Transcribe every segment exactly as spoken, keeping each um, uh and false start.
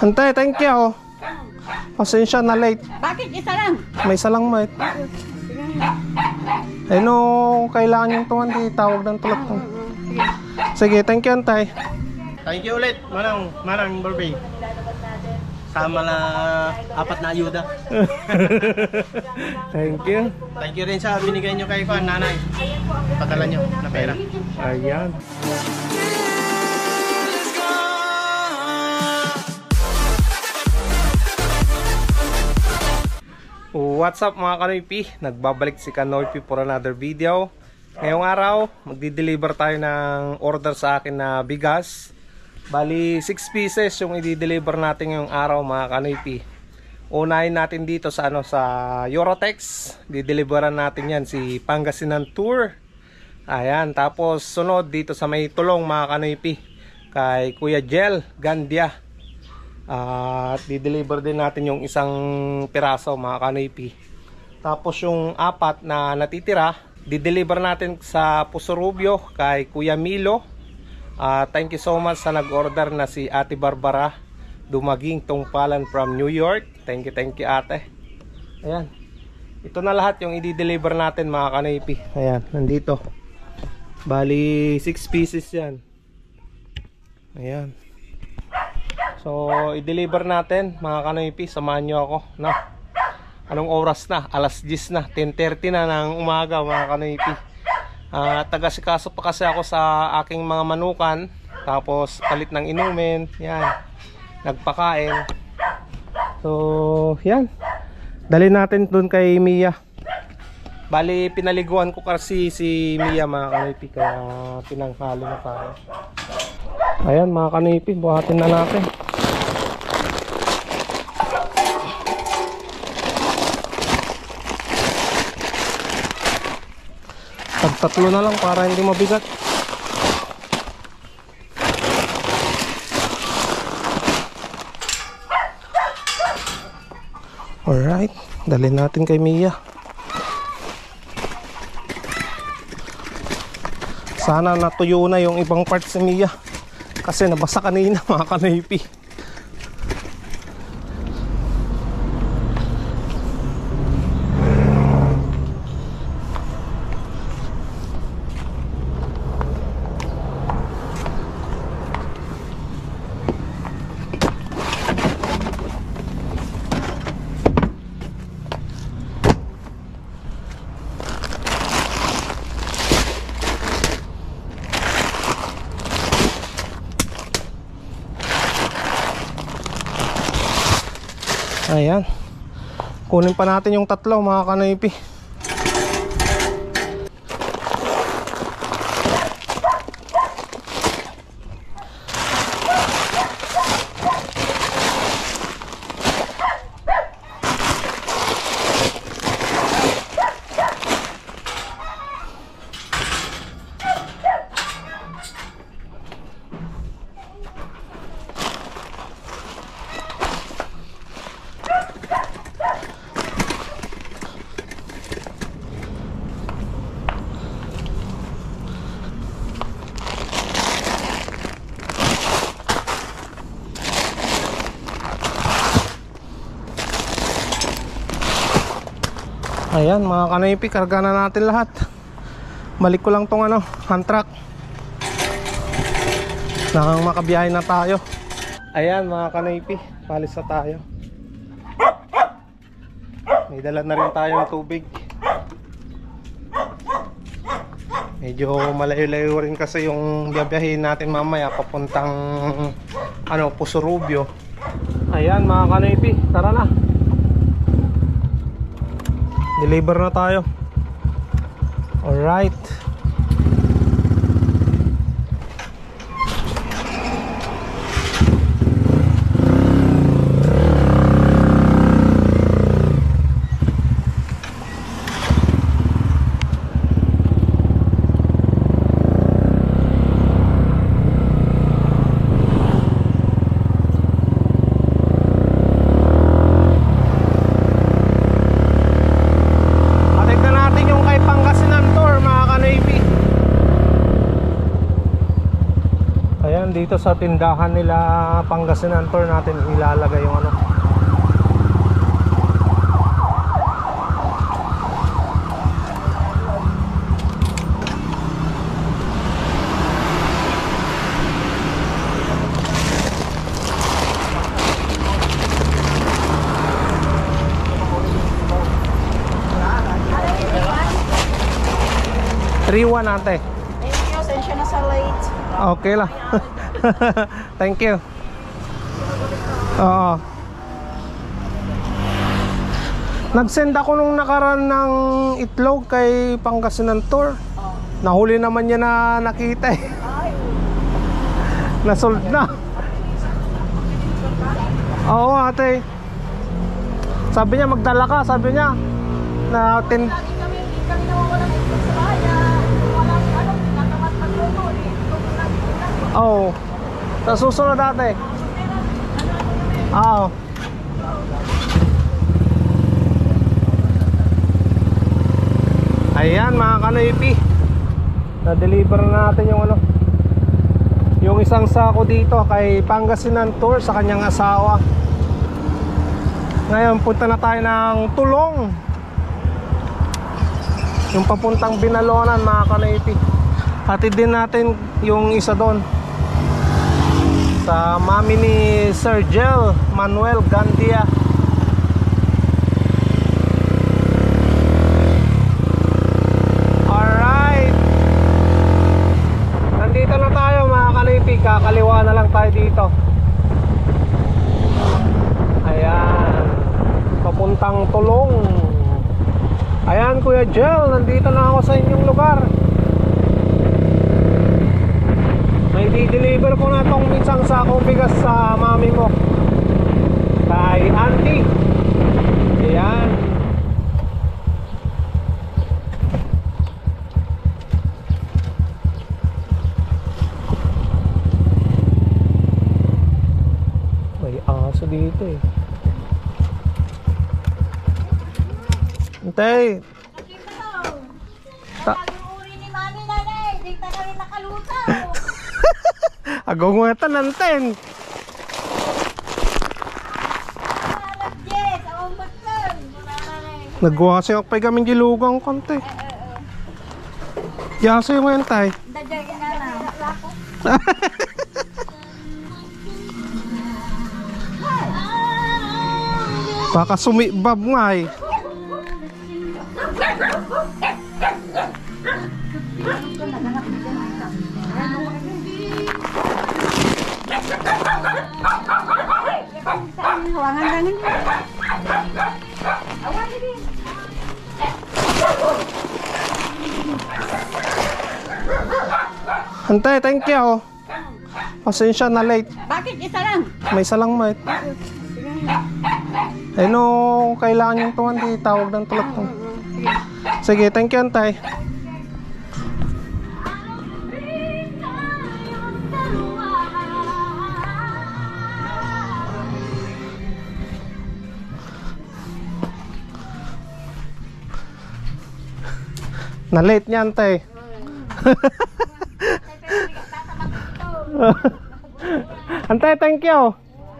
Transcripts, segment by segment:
Antay, thank you. Pasensya na late. Bakit isa lang? May isa lang mate. Eh no, kailangan yung tuwan di tawag ng tulak mo. Sige, thank you Antay. Thank you ulit, Manang, Manang Barbie. Sama na apat na ayuda. Thank you. Thank you rin sa binigay nyo kay Juan, nanay. Padala nyo na pera. Ayan. What's up mga Kanoypi? Nagbabalik si Kanoypi for another video. Ngayong araw, magdi-deliver tayo ng order sa akin na bigas. Bali, six pieces yung i-deliver natin ngayong araw mga Kanoypi. Unahin natin dito sa ano sa Eurotex. Di-deliveran natin yan si Pangasinan Tour. Ayan, tapos sunod dito sa may Tulong mga Kanoypi kay Kuya Jel Gandia. Uh, at di-deliver din natin yung isang piraso mga Kanoypi. Tapos yung apat na natitira, di-deliver natin sa Pusurubio kay Kuya Milo. Uh, thank you so much sa nag-order na si Ate Barbara Dumaging Tungpalan from New York. Thank you, thank you ate. Ayan. Ito na lahat yung i-deliver natin mga Kanoypi. Ayan, nandito. Bali, six pieces yan. Ayan. So, i-deliver natin mga Kanoypi. Samahan nyo ako. No? Anong oras na? Alas diyes na. ten thirty na ng umaga mga Kanoypi. Uh, taga-sikaso pa kasi ako sa aking mga manukan. Tapos palit ng inumin. Yan. Nagpakain. So, yan. Dali natin dun kay Mia. Bali, pinaliguan ko kasi si Mia mga Kanoypi. Kaya pinanghalo na tayo. Ayan mga Kanoypi. Buhatin na natin. Tatlo na lang para hindi mabigat. Alright, dalhin natin kay Mia. Sana natuyo na yung ibang parts si Mia kasi nabasa kanina mga Kanoypi. Ayan. Kunin pa natin yung tatlo mga Kanoypi. Ayan mga Kanoypi, karga na natin lahat. Balik ko lang tong ano, hand truck. Nakang makabiyahe na tayo. Ayan mga Kanoypi, palis na tayo. May dala na rin tayo ng tubig. Medyo malayo-layo rin kasi yung biyabiyahin natin mamaya papuntang ano, Pusurubio. Ayan mga Kanoypi, tara na. Deliver na tayo. Alright. Pangasinan Tour mga Kanoypi. dito sa tindahan nila Pangasinan Tour natin ilalagay yung ano. three one ate. Thank you, sensya na sa late. Okay lang. Thank you. Oo. Nag-send ako nung nakaraan ng itlog kay Pangasinan Tour. Oh. Nahuli naman niya na nakita eh. Ay. Nasold na. Oo ate. Sabi niya magdala ka, sabi niya. Na ten... Lagi kami, hindi kami nawawala ng itlog sa bayan. Walang ano, pinakamat magluto. Itlog na itlog. Oo. Sa susunod ate. Oo. Ayan mga kanoypi, na-deliver na natin yung ano, yung isang sako dito kay Pangasinan Tour sa kanyang asawa. Ngayon punta na tayo ng Tulong, yung papuntang Binalonan mga kanoypi. Hatid din natin yung isa doon sa mami ni Sir Jel Manuel Gandia. Alright, nandito na tayo mga kalipi. Kakaliwa na lang tayo dito. Ayan, papuntang Tulong. Ayan Kuya Jel, nandito na ako sa inyong lugar. May di-deliver ko na itong isang sakong bigas sa mami mo, kay auntie. Ayan. May aso dito eh. Antay. Ta Uri ni mami nanay, di pa kami nakalutaw. agongwetan nanten. Alam, Jess, awang batlan. Nagwasi ako pa kaming gilugang konti. Yaso yung ngayon tay. Dadya ka na. Baka sumibab nga eh. Hawangan lang yun. Awan din. Antay, thank you. Pasensya na late. Bakit isa lang? May salang mate. Eh no, kailangan yung tuwan di tawag ng tulak to. Sige, thank you antay. Na late niya antay. Antay, thank you.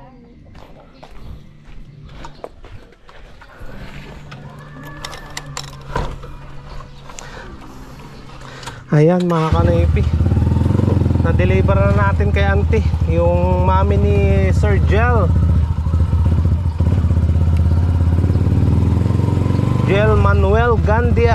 Ayan mga kanoypi, na-deliver na natin kay auntie yung mami ni Sir Jel Jel Manuel Gandia.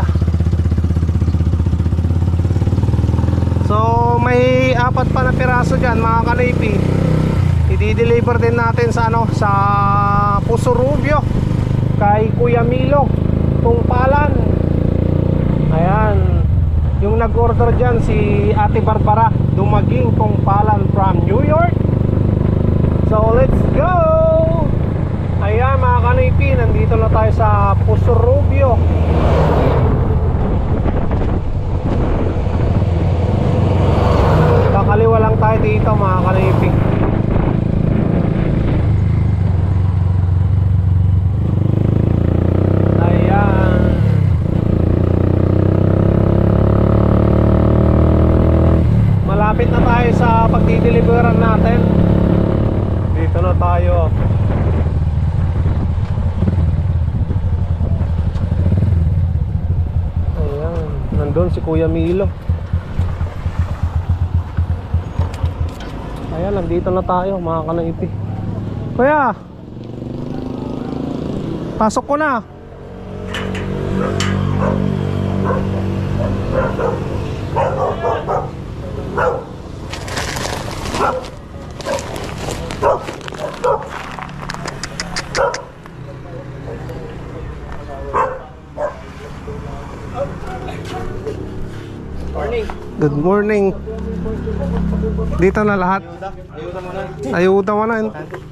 So may apat pa na piraso dyan mga kanoypi. I-deliver din natin sa ano, sa Puso Rubio kay Kuya Milo Tungpalan. Ayan, yung nag-order dyan si Ate Barbara Dumaging Tungpalan from New York. So let's go. Ayan mga kanoypi, nandito na tayo sa Puso Rubio. Kakaliwa lang tayo dito mga kanoypi. Ayan, malapit na tayo sa pagdideliveran natin Ayan, nandun si Kuya Milo. Ayan, nandito na tayo mga kanaypi. Kuya, pasok ko na. Good morning. Dito na lahat. Ayuda mo na.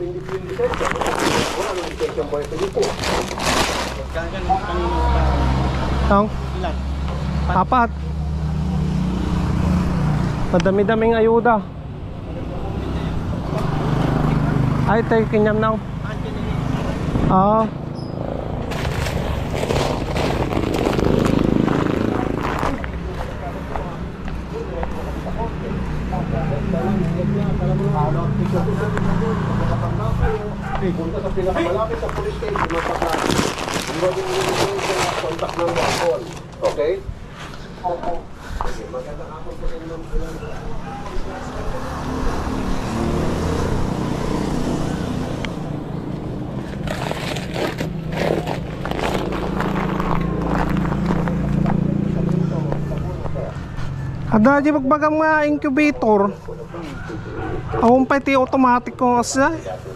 Ang apat. Madami-daming ayuda. Ay, tayo kinyam na. Ah. Punta sa pinakamalapit sa police station ng Pagkakas. Ang gawin nyo nyo sa contact ng Wapol. Okay? Sige, magandang hapon po sa inyo. Ada di magbagang mga incubator. Awon pa iti automatic ko asa.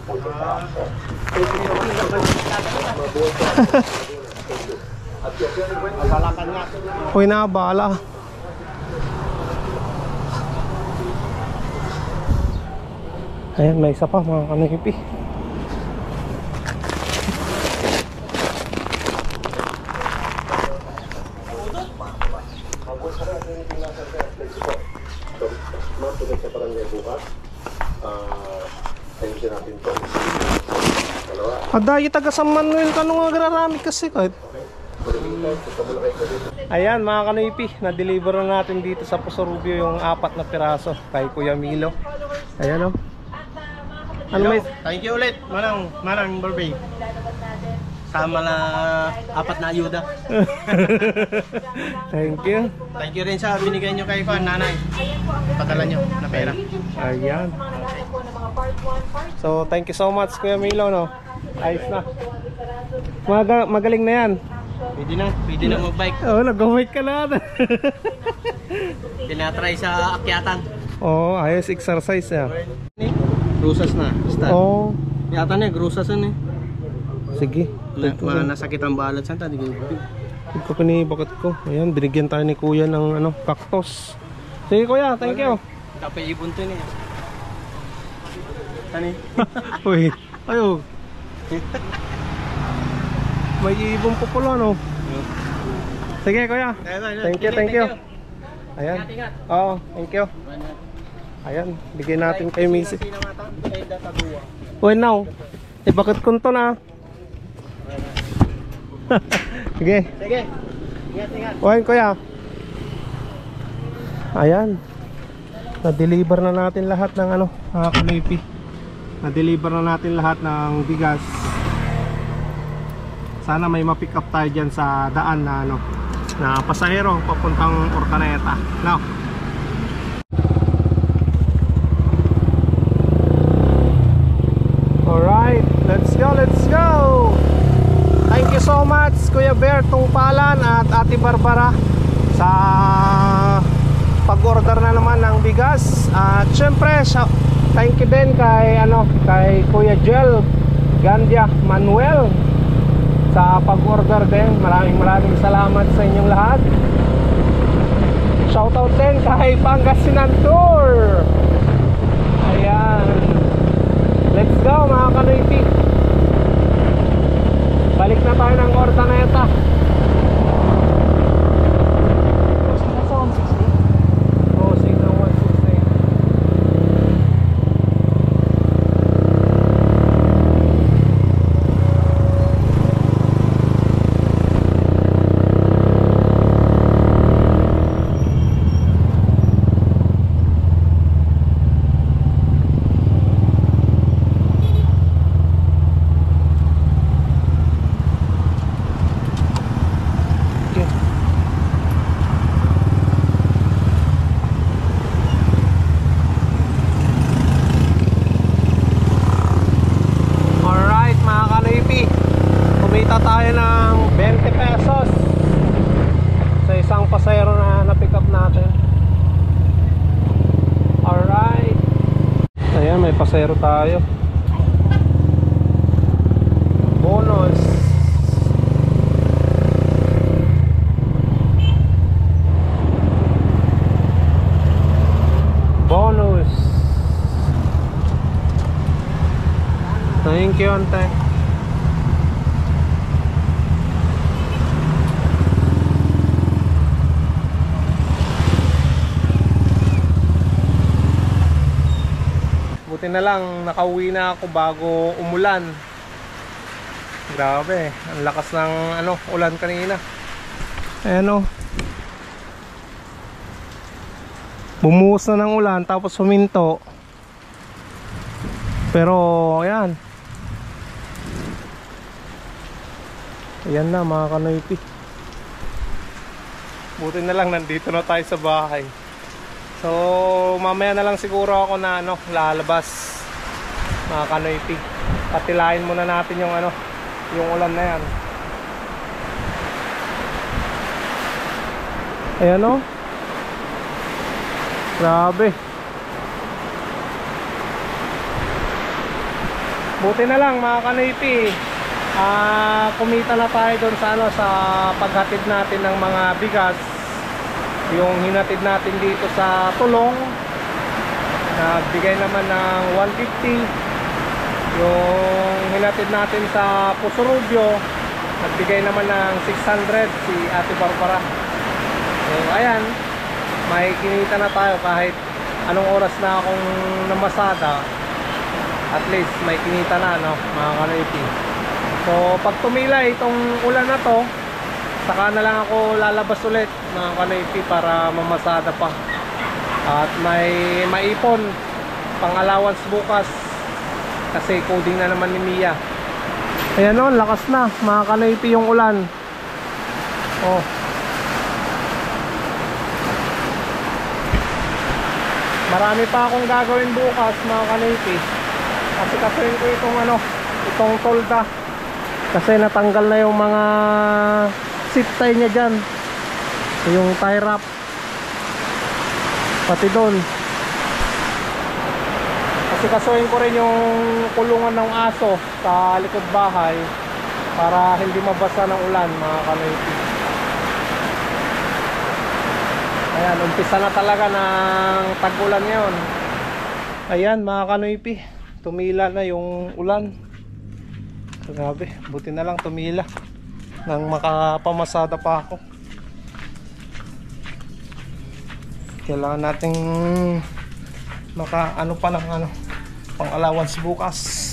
Hoy na bala. Ayan, may isa pa mga kanipi. Matuloy sa barangay bukas. Ah, ayusin natin ito. Dalawa. Ada yung taga San Manuel ka nung agrarami kasi kahit. Ayan mga kanipi, na-deliver na natin dito sa Puso-Rubio yung apat na piraso kay Kuya Milo. Ayan o. Ano may... Thank you ulit, Manang, Manang Barbie. Sama na apat na ayuda. Thank you. Thank you rin sa binigay nyo kay Juan, nanay. Padala nyo na pera. Ayan. So thank you so much Kuya Milo, no. Ayos na. Maga magaling na yan. Pwede na, pwede na mag-bike. Oo, oh, nag-bike ka na. Tinatry sa akyatan. Oo, oh, ayos exercise ya. Grusas na, start. Oo. Oh. Yata na, grusasan eh. Sige. Na, ma, nasakit ang balat santa, di kayo. Hindi ko pinibakit ko. Ayan, binigyan tayo ni Kuya ng ano, cactus. Sige Kuya, thank you. Tapos ibon to niya. Tani? Uy, ayo. May ibon po pala, no? Sige Kuya. Thank you, thank you. Ayan. Oo, thank you. Ayan, bigyan natin kay Missy. Uy, now. Eh, bakit kunto na? Sige. Sige. Ingat, ingat. Uy, Kuya. Ayan. Na-deliver na natin lahat ng ano, mga kanipi. Na-deliver na natin lahat ng bigas. Sana may ma-pick up tayo dyan sa daan na ano, na pasahero papuntang Orcaneta. Now. Alright, let's go, let's go. Thank you so much Kuya Bear Tungpalan at Ate Barbara sa pag-order na naman ng bigas. At syempre, thank you din kay ano, kay Kuya Jel Gandia Manuel sa pag-order din. Maraming maraming salamat sa inyong lahat. Shoutout din kay Pangasinan Tour. Ayan. Let's go mga kanipi. Balik na tayo ng Orcaneta. Crossing ng one sixty. tayo ng twenty pesos sa isang pasahero na na-pick up natin. Alright. Ayan, may pasahero tayo. Bonus. Bonus. Thank you, ante. Buti na lang nakauwi na ako bago umulan. Grabe, ang lakas ng ano, ulan kanina. Ayan o. Bumuhos na ng ulan tapos huminto. Pero ayan. Ayan na mga kanoypi. Buti na lang nandito na tayo sa bahay. So mamaya na lang siguro ako na ano, lalabas mga kanoypi. Patilayin muna natin yung ano, yung ulan na yan. Ayan o. Grabe. Buti na lang mga kanoypi, ah, kumita na tayo doon sa ano, sa paghatid natin ng mga bigas. Yung hinatid natin dito sa Tulong, nagbigay naman ng one fifty. Yung hinatid natin sa Pusurubyo, nagbigay naman ng six hundred si Ate Barbara. So ayan, may kinita na tayo kahit anong oras na akong namasada. At least may kinita na, no, mga kanoypi. So pag tumila itong ulan na to, saka na lang ako lalabas ulit mga kanoypi para mamasada pa. At may maipon pang allowance bukas kasi coding na naman ni Mia. Ayan o, lakas na mga kanoypi yung ulan. Oh, marami pa akong gagawin bukas mga kanoypi. Kasi kasuin ko itong ano, itong tolda. Kasi natanggal na yung mga zip tie niya dyan. Yung tie wrap. Pati doon. Kasi kasuin ko rin yung kulungan ng aso sa likod bahay para hindi mabasa ng ulan mga kanoypi. Ayan, umpisa na talaga ng tag-ulan ngayon. Ayan mga kanoypi, tumila na yung ulan. Grabe, buti na lang tumila nang makapamasada pa ako. Kailangan nating maka ano pa ng ano, pang allowance bukas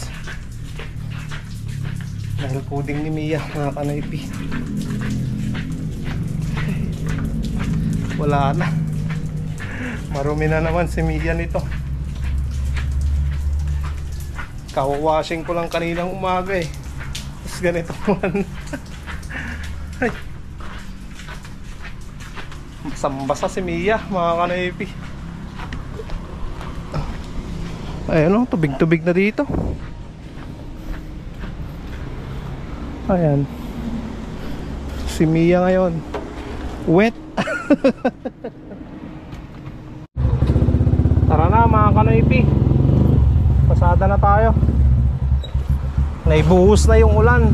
dahil coding ni Mia mga kanoypi. Wala na, marumi na naman si Mia nito. Kawashing ko lang kaninang umaga eh, tapos ganito naman. Ay, basang-basa si Mia mga kanoypi. Ayan o, tubig-tubig na dito. Ayan, si Mia ngayon wet. Tara na mga kanoypi, pasada na tayo. Naibuhos na yung ulan.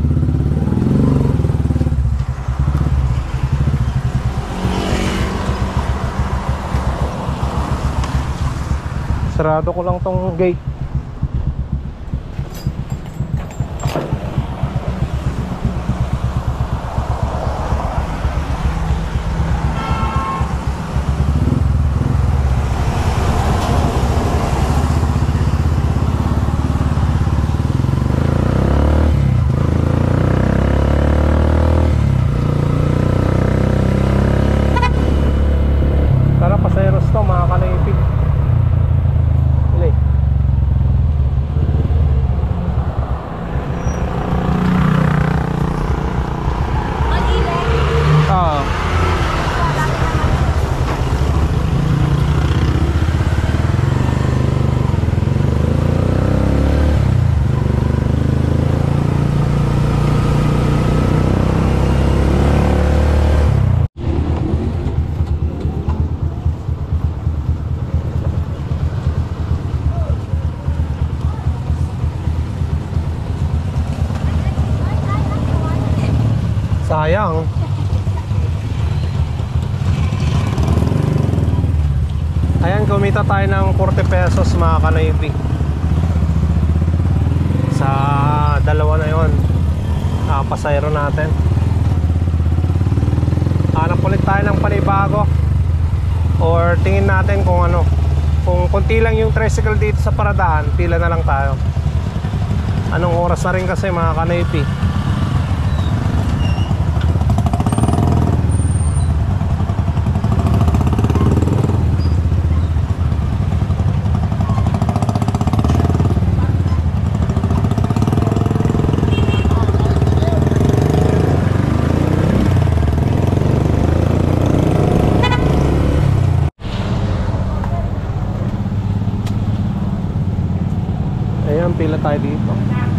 Sarado ko lang tong gate. Tara, paseros to mga kanoypi. Sayang. Ayan, kumita tayo ng forty pesos mga kanoypi sa dalawa na yun, ah, pasayro natin. Hanap ulit tayo ng panibago or tingin natin kung ano, kung konti lang yung tricycle dito sa paradaan, pila na lang tayo. Anong oras na rin kasi mga kanoypi. Ayan, pila tayo dito.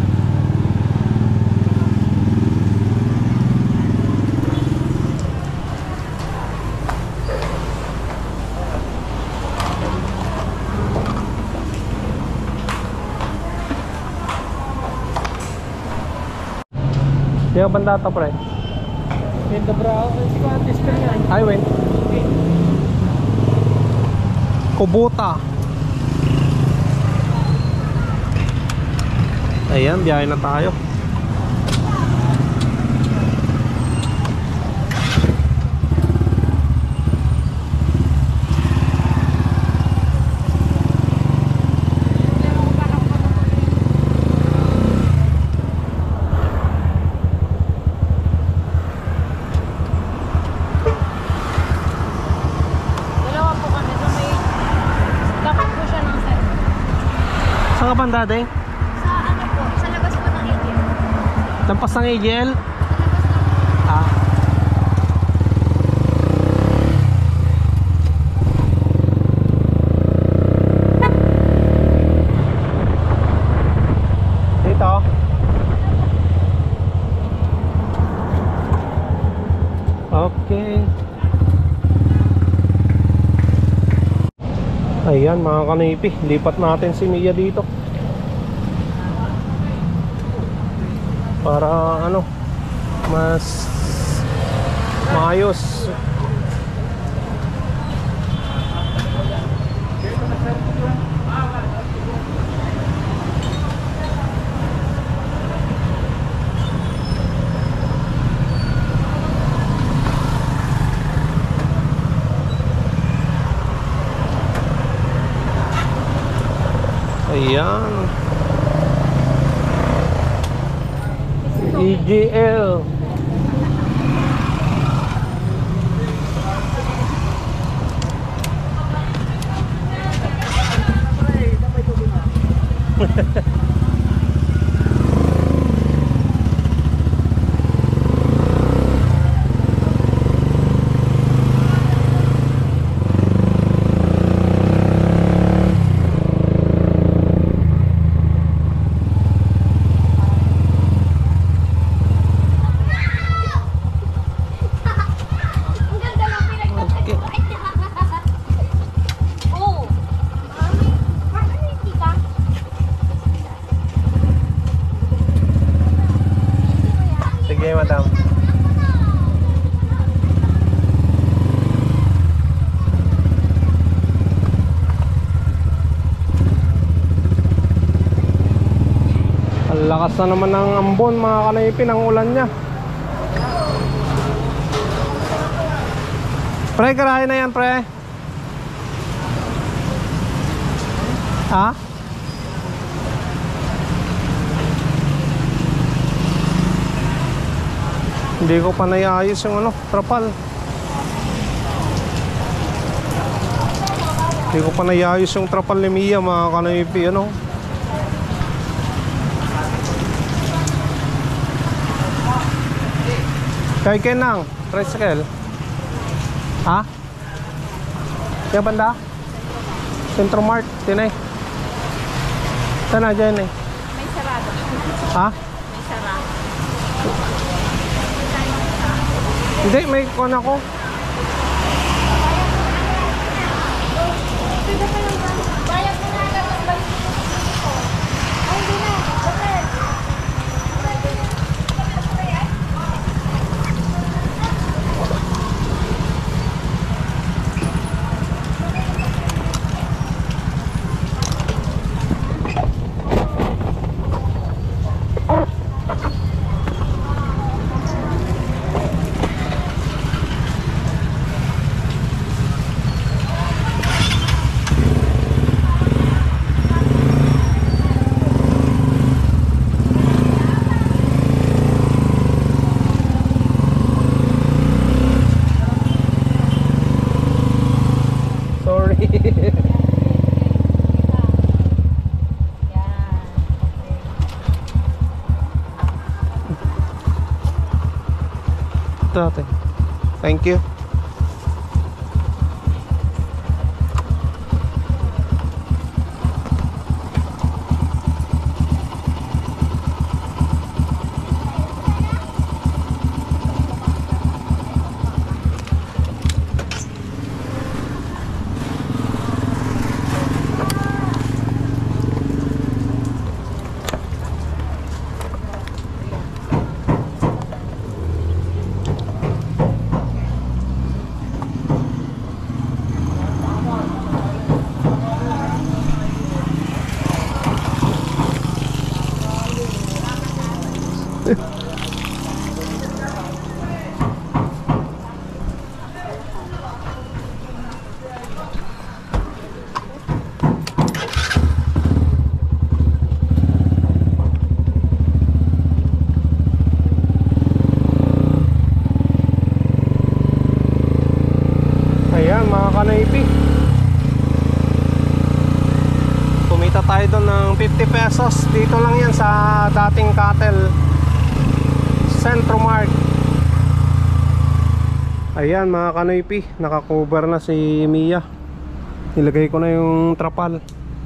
Di ba banda ito, pre? Ganda bra, si Quantis ka yan. Ay, wait. Kubota. Ayan, biyahe na tayo. Dalawa po kami. So may dapat po siya ng set. Saan ka banda, Deng? Sa ano po, sa labas po ng A T M. Lampas ng A G L? Sa labas ng Ah. Dito. Okay. Ayan mga kanipi, lipat natin si Mia dito para ano, mas maayos. Ayan, E G L. Ang ganda ng pinagtatagpuan. Oo. Mami, ano yung tika? Sige, madam. Ang lakas na naman ng ambon mga kanaypi ng ulan niya. Pre, garahe na yan, pre. Ha? Hindi ko pa naiayos yung ano, trapal. Hindi ko pa naiayos yung trapal ni Mia mga kanaypi, ano. Kay Kenang, tricycle. Ha? Kaya banda? Centro Mart, tinay. Tana dyan eh. May sarado. Ha? May sarado. Hindi, may kon ako. Bayad mo na agad ang balik. Ay, hindi na. Bakit? natin. Thank you. Ayan mga kanaypi, kumita tayo doon ng fifty pesos. Dito lang yan sa dating Cattle Centro Mart. Ayan mga kanaypi, nakakover na si Mia. Nilagay ko na yung trapal.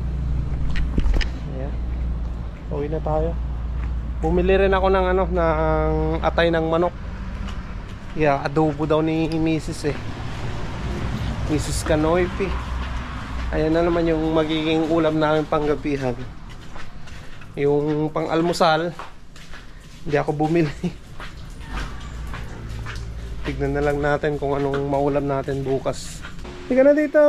Ayan, uwi na tayo. Bumili rin ako ng ano, ng atay ng manok. Yeah, adobo daw ni Missus eh, Missus Kanoypi. Ayan na naman yung magiging ulam namin panggabihan. Yung pang almusal, hindi ako bumili. Tignan na lang natin kung anong maulam natin bukas. Hindi ka na dito.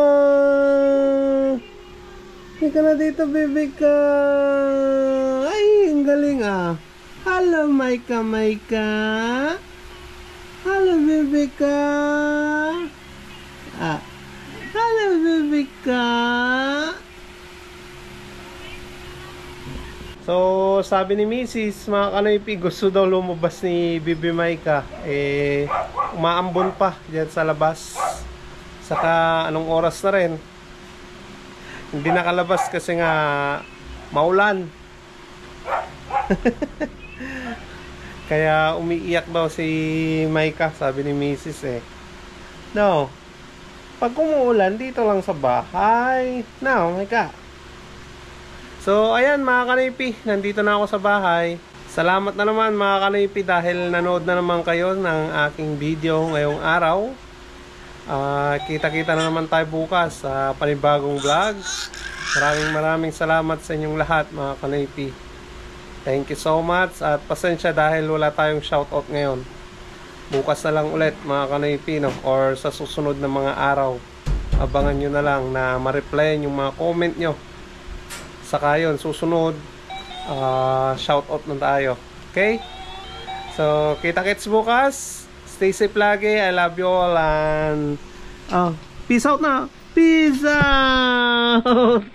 Hindi ka na dito, baby ka. Ay, ang galing ah. Hello, Maika, Maika. Hello, baby ka. Ah. Hello, baby ka. So, sabi ni Missus, mga Kanoypi, gusto daw lumabas ni Bibi Maika. Eh, umaambon pa dyan sa labas. Saka, anong oras na rin. Hindi nakalabas kasi nga maulan. Kaya umiiyak daw si Maika, sabi ni Missus eh. No. Pag umuulan, dito lang sa bahay. No, Maika. So, ayan mga Kanoypi, nandito na ako sa bahay. Salamat na naman mga Kanoypi dahil nanood na naman kayo ng aking video ngayong araw. uh, Kita-kita na naman tayo bukas sa panibagong vlog. Maraming maraming salamat sa inyong lahat mga Kanoypi. Thank you so much. At pasensya dahil wala tayong shoutout ngayon. Bukas na lang ulit mga Kanoypi, no? Or sa susunod na mga araw. Abangan nyo na lang na ma-replyan yung mga comment nyo. Saka yun, susunod, uh, shoutout na tayo. Okay? So, kita-kits bukas. Stay safe lagi. I love you all and oh, peace out na. Peace out.